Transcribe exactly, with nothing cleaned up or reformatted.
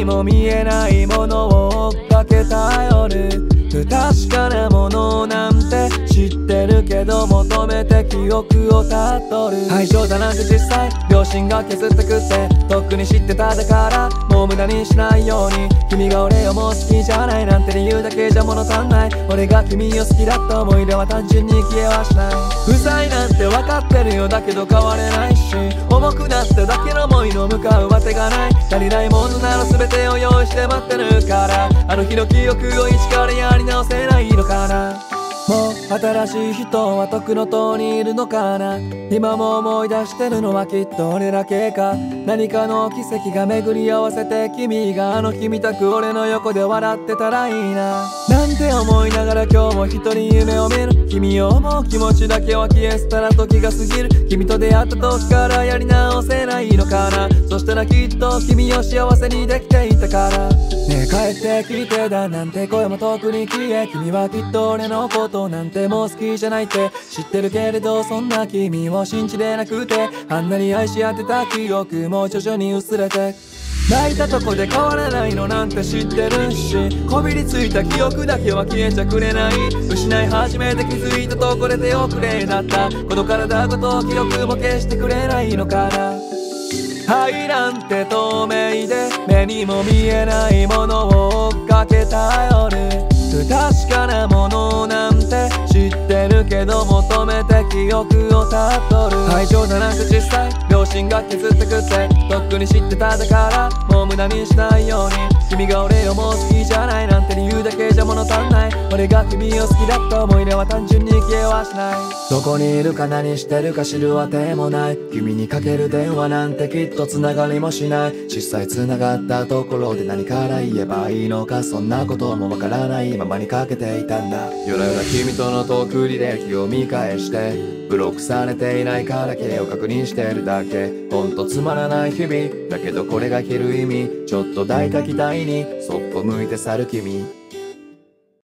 も見えないものを追っかけ頼る。不確かなものなんて知ってるけど求めて記憶をたどる。愛情だなんて実際両親が削ってくってとっくに知ってただからもう無駄にしないように。君が俺をもう好きじゃないなんて理由だけじゃ物足んない。俺が君を好きだった思い出は単純に消えはしない。不在なんて分かってるよだけど変われないし、重くなっただけの思いの向かう当てがない。足りないものなら全てを用意して待ってるから、あの日の記憶を一からやり直せないのかな。もう新しい人は徳の塔にいるのかな。今も思い出してるのはきっと俺だけか。何かの奇跡が巡り合わせて君があの日みたく俺の横で笑ってたらいいななんて思いながら今日も一人夢を見る。君を思う気持ちだけは消えしたら時が過ぎる。君と出会った時からやり直せないのかな。そしたらきっと君を幸せにできていたから。ねえ帰ってきてだなんて声も遠くに消え、君はきっと俺のことなんてもう好きじゃないって知ってるけれど、そんな君を信じれなくてあんなに愛し合ってた記憶も徐々に薄れて。泣いたとこで変わらないのなんて知ってるし、こびりついた記憶だけは消えちゃくれない。失い始めて気づいたところで遅れだったこの体ごと記憶も消してくれないのかな。愛なんて透明で目にも見えないものを追っかけ頼る。不確かなものなんて知ってるけど求めて記憶をたどる。愛情だなんて実際両親が削ってくってとっくに知ってただからもう無駄にしないように。君が俺をもう好きじゃないなんて理由だけじゃ物足んない。俺が君を好きだった思い出は単純に消えはしない。どこにいるか何してるか知るあてもない。君にかける電話なんてきっとつながりもしない。実際つながったところで何から言えばいいのかそんなこともわからないままにかけていたんだ。夜な夜な君とのトーク履歴を見返してブロックされていないかだけを確認してるだけ。ほんとつまらない日々だけどこれが着る意味。ちょっと抱いた期待にそっぽ向いて去る君。